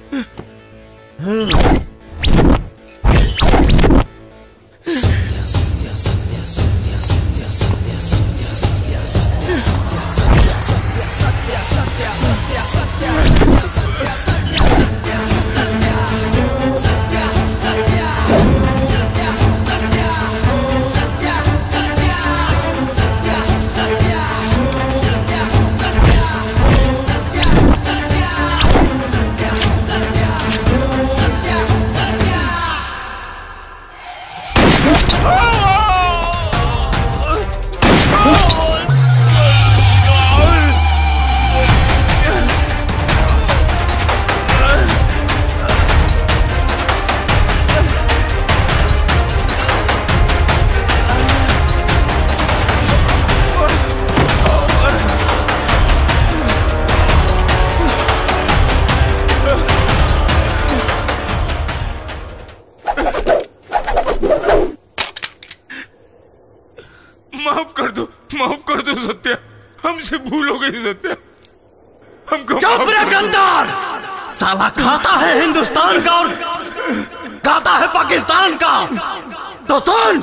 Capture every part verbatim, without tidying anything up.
माफ कर दो, माफ कर दो सत्या, हमसे भूल हो गई सत्या, हमको चुप रह गद्दार! साला खाता है हिंदुस्तान का और गाता है पाकिस्तान का। तो सुन,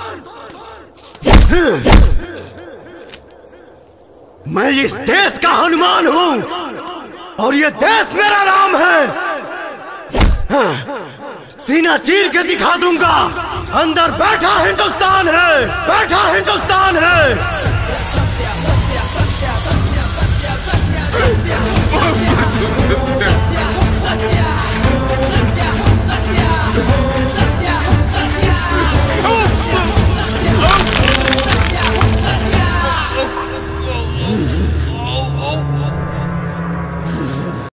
मैं इस देश का हनुमान हूं और ये देश मेरा नाम है। सीना चीर के दिखा दूंगा, अंदर बैठा हिंदुस्तान है, बैठा हिंदुस्तान है।